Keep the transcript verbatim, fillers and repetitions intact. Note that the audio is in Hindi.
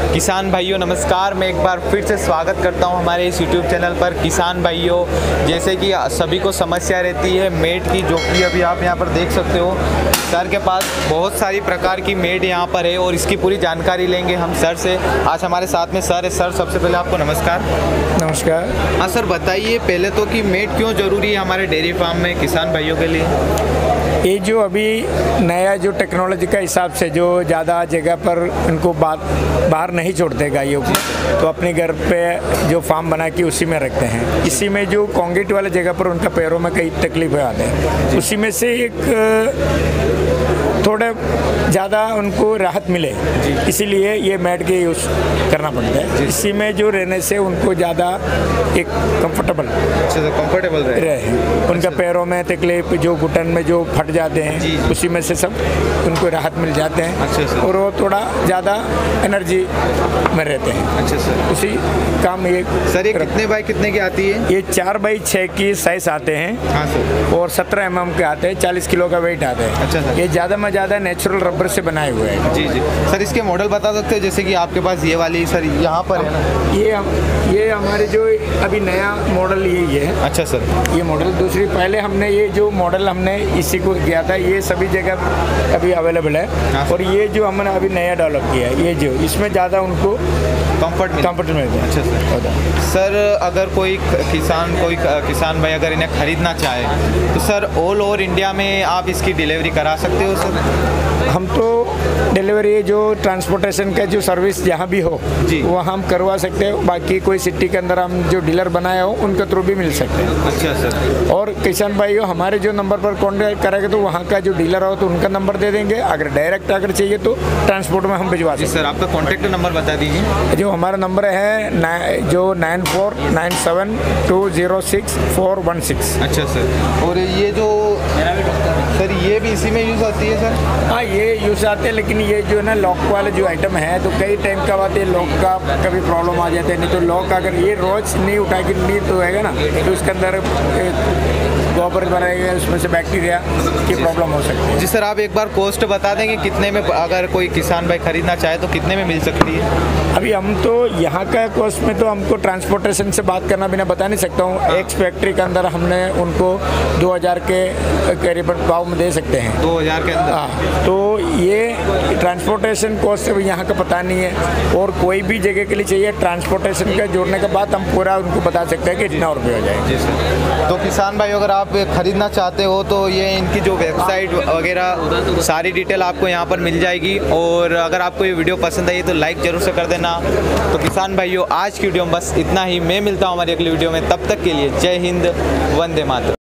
किसान भाइयों नमस्कार, मैं एक बार फिर से स्वागत करता हूं हमारे इस यूट्यूब चैनल पर। किसान भाइयों, जैसे कि सभी को समस्या रहती है मेड की, जो कि अभी आप यहां पर देख सकते हो सर के पास बहुत सारी प्रकार की मेड यहां पर है और इसकी पूरी जानकारी लेंगे हम सर से। आज हमारे साथ में सर है। सर, सबसे पहले आपको नमस्कार। नमस्कार। हाँ सर, बताइए पहले तो कि मेड क्यों ज़रूरी है हमारे डेयरी फार्म में किसान भाइयों के लिए? ये जो अभी नया जो टेक्नोलॉजी का हिसाब से जो ज़्यादा जगह पर उनको बाहर नहीं छोड़ते गायों को, तो अपने घर पे जो फार्म बना के उसी में रखते हैं। इसी में जो कंक्रीट वाले जगह पर उनका पैरों में कई तकलीफें आते हैं, उसी में से एक थोड़ा ज़्यादा उनको राहत मिले, इसीलिए ये मैट के यूज़ करना पड़ता है। इसी में जो रहने से उनको ज़्यादा एक कंफर्टेबल कंफर्टेबल रहे, रहे। उनका पैरों में तकलीफ, जो घुटन में जो फट जाते हैं, जी, जी। उसी में से सब उनको राहत मिल जाते हैं। अच्छा सर। और वो थोड़ा ज़्यादा एनर्जी में रहते हैं। अच्छा सर। उसी काम ये सर ये कितने बाई कितने की आती है? ये चार बाई छः की साइज आते हैं। हाँ सर। और सत्रह एम एम के आते हैं, चालीस किलो का वेट आता है। अच्छा सर। ये ज़्यादा में ज़्यादा नेचुरल रबर से बनाए हुए हैं। जी जी सर, इसके मॉडल बता सकते हैं? जैसे कि आपके पास ये वाली सर यहाँ पर है ना, ये ये हमारे जो अभी नया मॉडल यही है। अच्छा सर। ये मॉडल दूसरी, पहले हमने ये जो मॉडल हमने इसी को किया था, ये सभी जगह अभी अवेलेबल है। और ये जो हमने अभी नया डेवलप किया है, ये जो इसमें ज़्यादा उनको कंफर्ट कंफर्ट मिलता है। अच्छा सर। सर अगर कोई किसान कोई किसान भाई अगर इन्हें खरीदना चाहे तो सर ऑल ओवर इंडिया में आप इसकी डिलीवरी करा सकते हो सर? हम तो डिलीवरी जो ट्रांसपोर्टेशन का जो सर्विस जहाँ भी हो जी, वो हम करवा सकते हैं। बाकी कोई सिटी के अंदर हम जो डीलर बनाए हो उनके थ्रू भी मिल सकते हैं। अच्छा सर। और किसान भाई हो हमारे जो नंबर पर कॉन्टैक्ट करेंगे तो वहाँ का जो डीलर हो तो उनका नंबर दे देंगे। अगर डायरेक्ट अगर चाहिए तो ट्रांसपोर्ट में हम भिजवा सकते हैं। सर आपका कॉन्टैक्ट नंबर बता दीजिए। जो हमारा नंबर है जो nine four nine seven two zero six four one six. अच्छा सर। और ये जो सर ये भी इसी में यूज़ आती है सर? हाँ, ये यूज़ आते हैं, लेकिन ये जो है ना लॉक वाले जो आइटम है तो कई टाइम का बात है, लॉक का कभी प्रॉब्लम आ जाता है। नहीं तो लॉक अगर ये रोज नहीं उठा के नहीं तो है ना, तो उसके अंदर गोबर बनाएगा, उसमें से बैक्टीरिया की प्रॉब्लम हो सकती है। जी सर, आप एक बार कॉस्ट बता देंगे कितने में, अगर कोई किसान भाई खरीदना चाहे तो कितने में मिल सकती है? अभी हम तो यहाँ का कॉस्ट में तो हमको ट्रांसपोर्टेशन से बात करना बिना बता नहीं सकता हूँ। एक फैक्ट्री के अंदर हमने उनको दो हज़ार के करीबन भाव में दे सकते हैं। दो हज़ार के अंदर? हाँ, तो ये ट्रांसपोर्टेशन कॉस्ट अभी यहाँ का पता नहीं है। और कोई भी जगह के लिए चाहिए ट्रांसपोर्टेशन का जोड़ने के बाद हम पूरा उनको बता सकते हैं कि इतना रुपये हो जाएगा। जी सर। तो किसान भाई अगर आप खरीदना चाहते हो तो ये इनकी जो वेबसाइट वगैरह सारी डिटेल आपको यहाँ पर मिल जाएगी। और अगर आपको ये वीडियो पसंद आई तो लाइक जरूर से कर देना। तो किसान भाइयों, आज की वीडियो में बस इतना ही। मैं मिलता हूँ हमारी अगली वीडियो में, तब तक के लिए जय हिंद, वंदे मातरम।